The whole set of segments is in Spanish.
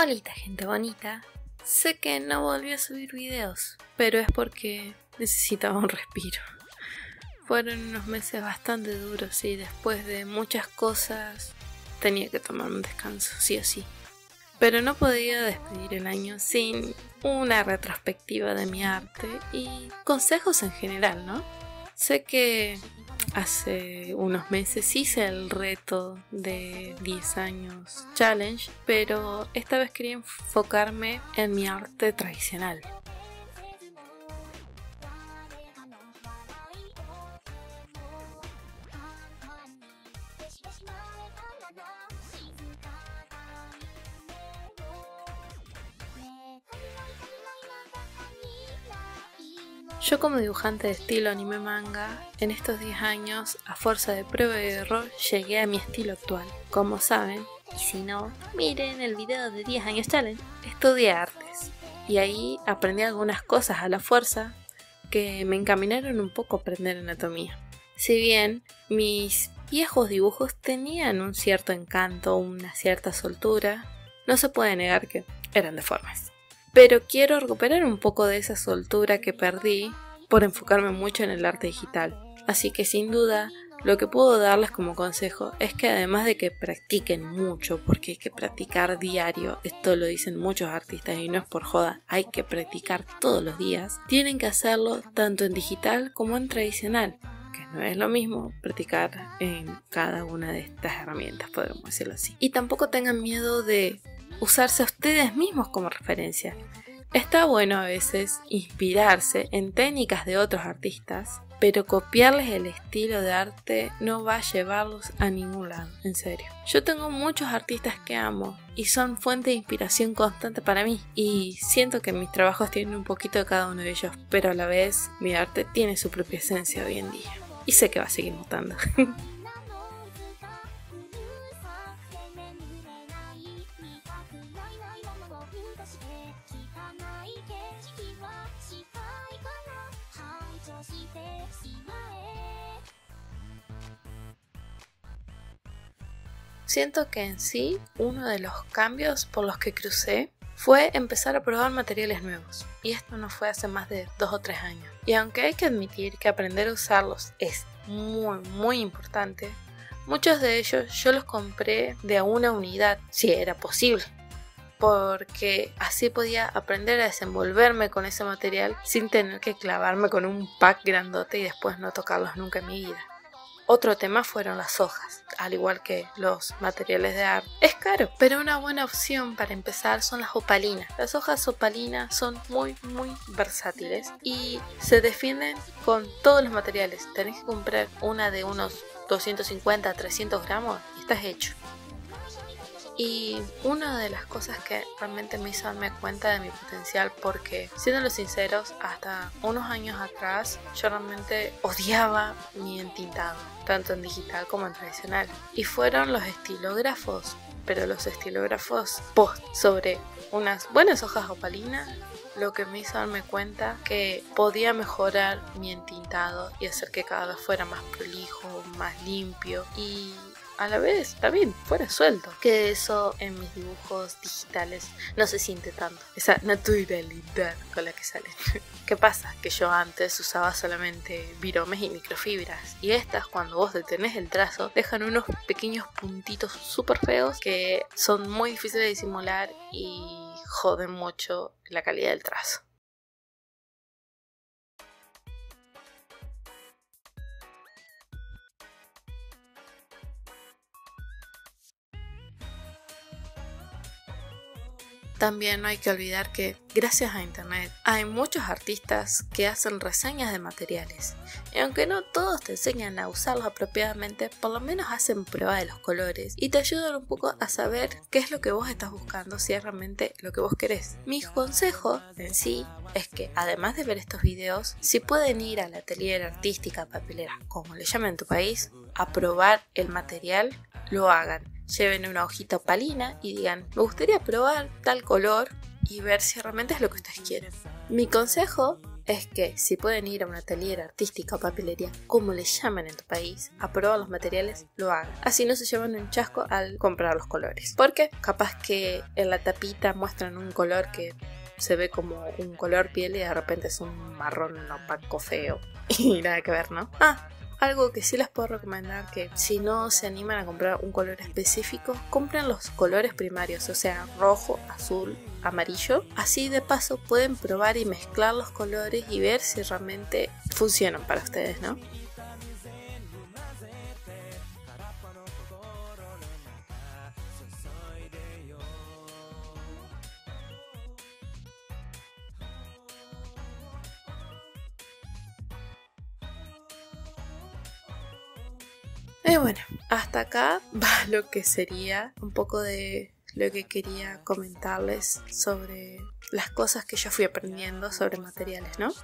Holita, gente bonita. Sé que no volví a subir videos, pero es porque necesitaba un respiro. Fueron unos meses bastante duros y después de muchas cosas tenía que tomar un descanso, sí o sí. Pero no podía despedir el año sin una retrospectiva de mi arte y consejos en general, ¿no? Sé que hace unos meses hice el reto de 10 años challenge, pero esta vez quería enfocarme en mi arte tradicional. Yo como dibujante de estilo anime manga, en estos 10 años, a fuerza de prueba y error, llegué a mi estilo actual. Como saben, y si no, miren el video de 10 años challenge, estudié artes. Y ahí aprendí algunas cosas a la fuerza que me encaminaron un poco a aprender anatomía. Si bien mis viejos dibujos tenían un cierto encanto, una cierta soltura, no se puede negar que eran deformes. Pero quiero recuperar un poco de esa soltura que perdí por enfocarme mucho en el arte digital. Así que sin duda, lo que puedo darles como consejo es que además de que practiquen mucho, porque hay que practicar diario, esto lo dicen muchos artistas y no es por joda, hay que practicar todos los días, tienen que hacerlo tanto en digital como en tradicional, que no es lo mismo practicar en cada una de estas herramientas, podemos decirlo así. Y tampoco tengan miedo de usarse a ustedes mismos como referencia. Está bueno a veces inspirarse en técnicas de otros artistas, pero copiarles el estilo de arte no va a llevarlos a ningún lado, en serio. Yo tengo muchos artistas que amo y son fuente de inspiración constante para mí, y siento que mis trabajos tienen un poquito de cada uno de ellos, pero a la vez mi arte tiene su propia esencia hoy en día y sé que va a seguir mutando. Siento que en sí uno de los cambios por los que crucé fue empezar a probar materiales nuevos, y esto no fue hace más de 2 o 3 años. Y aunque hay que admitir que aprender a usarlos es muy importante, muchos de ellos yo los compré de a una unidad, si era posible, porque así podía aprender a desenvolverme con ese material sin tener que clavarme con un pack grandote y después no tocarlos nunca en mi vida. Otro tema fueron las hojas, al igual que los materiales de arte. Es caro, pero una buena opción para empezar son las opalinas. Las hojas opalinas son muy versátiles y se defienden con todos los materiales. Tenés que comprar una de unos 250 a 300 gramos y estás hecho. Y una de las cosas que realmente me hizo darme cuenta de mi potencial, porque siendo sinceros, hasta unos años atrás yo realmente odiaba mi entintado, tanto en digital como en tradicional, y fueron los estilógrafos, pero los estilógrafos post sobre unas buenas hojas opalinas lo que me hizo darme cuenta que podía mejorar mi entintado y hacer que cada vez fuera más prolijo, más limpio y a la vez también fuera suelto, que eso en mis dibujos digitales no se siente tanto, esa naturalidad con la que salen. ¿Qué pasa? Que yo antes usaba solamente viromes y microfibras, y estas, cuando vos detenés el trazo, dejan unos pequeños puntitos súper feos que son muy difíciles de disimular y joden mucho la calidad del trazo. También no hay que olvidar que, gracias a internet, hay muchos artistas que hacen reseñas de materiales. Y aunque no todos te enseñan a usarlos apropiadamente, por lo menos hacen prueba de los colores y te ayudan un poco a saber qué es lo que vos estás buscando, si es realmente lo que vos querés. Mi consejo en sí es que, además de ver estos videos, si pueden ir a la atelier artística, papelera, como le llaman en tu país, a probar el material, lo hagan. Lleven una hojita opalina y digan, me gustaría probar tal color y ver si realmente es lo que ustedes quieren. Mi consejo es que si pueden ir a una atelier artística o papelería, como le llaman en tu país, a probar los materiales, lo hagan. Así no se llevan un chasco al comprar los colores. Porque capaz que en la tapita muestran un color que se ve como un color piel y de repente es un marrón opaco feo. Y nada que ver, ¿no? Algo que sí les puedo recomendar, que si no se animan a comprar un color específico, compren los colores primarios, o sea, rojo, azul, amarillo. Así de paso pueden probar y mezclar los colores y ver si realmente funcionan para ustedes, ¿no? Y bueno, hasta acá va lo que sería un poco de lo que quería comentarles sobre las cosas que yo fui aprendiendo sobre materiales, ¿no?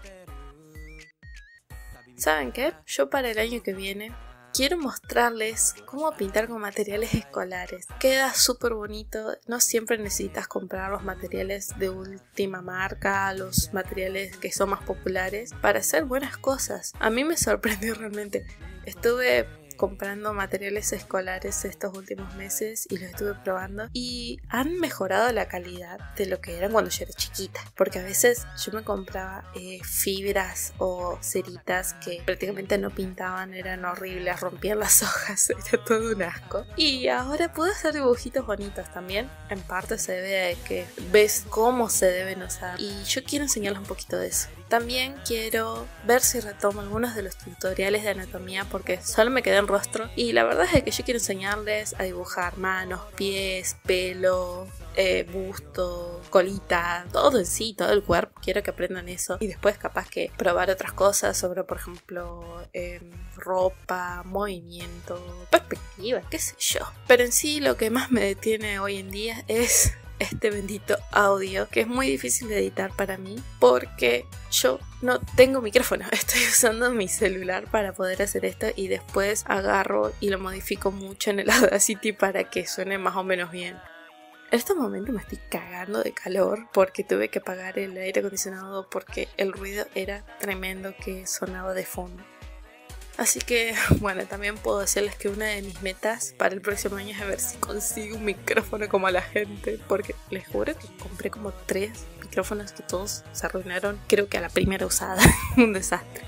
¿Saben qué? Yo para el año que viene quiero mostrarles cómo pintar con materiales escolares. Queda súper bonito, no siempre necesitas comprar los materiales de última marca, los materiales que son más populares para hacer buenas cosas. A mí me sorprendió realmente. Estuve comprando materiales escolares estos últimos meses y los estuve probando y han mejorado la calidad de lo que eran cuando yo era chiquita, porque a veces yo me compraba fibras o ceritas que prácticamente no pintaban, eran horribles, rompían las hojas, era todo un asco. Y ahora puedo hacer dibujitos bonitos también, en parte se debe a que ves cómo se deben usar y yo quiero enseñarles un poquito de eso. También quiero ver si retomo algunos de los tutoriales de anatomía porque solo me quedé en rostro y la verdad es que yo quiero enseñarles a dibujar manos, pies, pelo, busto, colita, todo en sí, todo el cuerpo. Quiero que aprendan eso y después capaz que probar otras cosas sobre, por ejemplo, ropa, movimiento, perspectiva, qué sé yo. Pero en sí lo que más me detiene hoy en día es este bendito audio, que es muy difícil de editar para mí porque yo no tengo micrófono, estoy usando mi celular para poder hacer esto y después agarro y lo modifico mucho en el Audacity para que suene más o menos bien. En estos momentos me estoy cagando de calor porque tuve que apagar el aire acondicionado porque el ruido era tremendo que sonaba de fondo. Así que, bueno, también puedo decirles que una de mis metas para el próximo año es a ver si consigo un micrófono como la gente, porque les juro que compré como 3 micrófonos que todos se arruinaron, creo que a la primera usada, un desastre.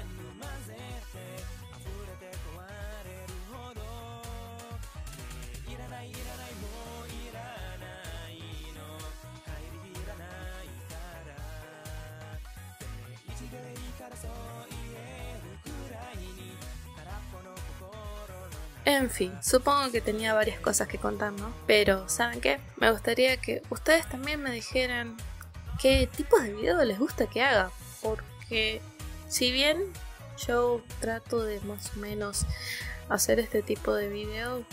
En fin, supongo que tenía varias cosas que contar, ¿no? Pero, ¿saben qué? Me gustaría que ustedes también me dijeran qué tipos de video les gusta que haga. Porque, si bien yo trato de más o menos hacer este tipo de videos,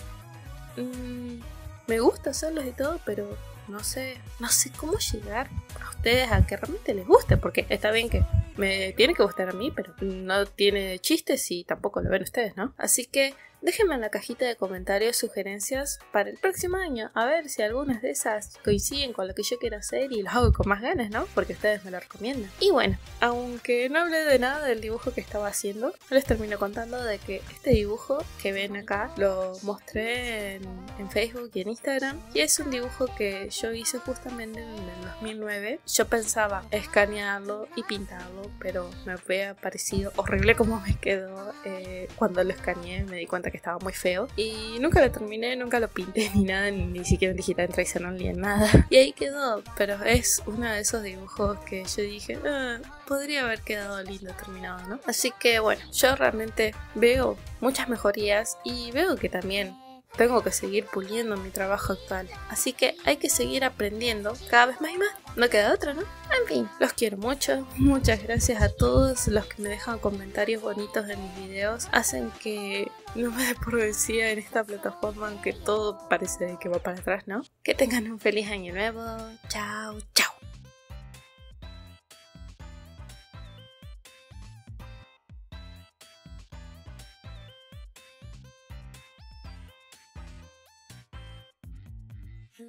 me gusta hacerlos y todo, pero no sé cómo llegar a ustedes a que realmente les guste. Porque está bien que me tiene que gustar a mí, pero no tiene chistes y tampoco lo ven ustedes, ¿no? Así que déjenme en la cajita de comentarios sugerencias para el próximo año, a ver si algunas de esas coinciden con lo que yo quiero hacer y lo hago con más ganas, ¿no? Porque ustedes me lo recomiendan. Y bueno, aunque no hablé de nada del dibujo que estaba haciendo, les termino contando de que este dibujo que ven acá lo mostré en Facebook y en Instagram y es un dibujo que yo hice justamente en el 2009. Yo pensaba escanearlo y pintarlo, pero me había parecido horrible como me quedó cuando lo escaneé. Me di cuenta que estaba muy feo y nunca lo terminé, nunca lo pinté ni nada, ni siquiera en digital tradicional ni en nada, y ahí quedó. Pero es uno de esos dibujos que yo dije podría haber quedado lindo terminado, ¿no? Así que bueno, yo realmente veo muchas mejorías y veo que también tengo que seguir puliendo mi trabajo actual. Así que hay que seguir aprendiendo cada vez más y más. No queda otra, ¿no? En fin, los quiero mucho. Muchas gracias a todos los que me dejan comentarios bonitos en mis videos. Hacen que no me dé por vencida en esta plataforma, aunque todo parece que va para atrás, ¿no? Que tengan un feliz año nuevo. Chao, chao.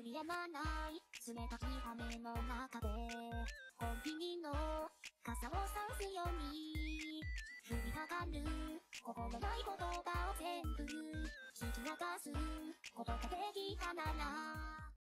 りやまない冷たき雨の中で本気の傘を差すように降りかかる心ない言葉を全部引き流すことができたなら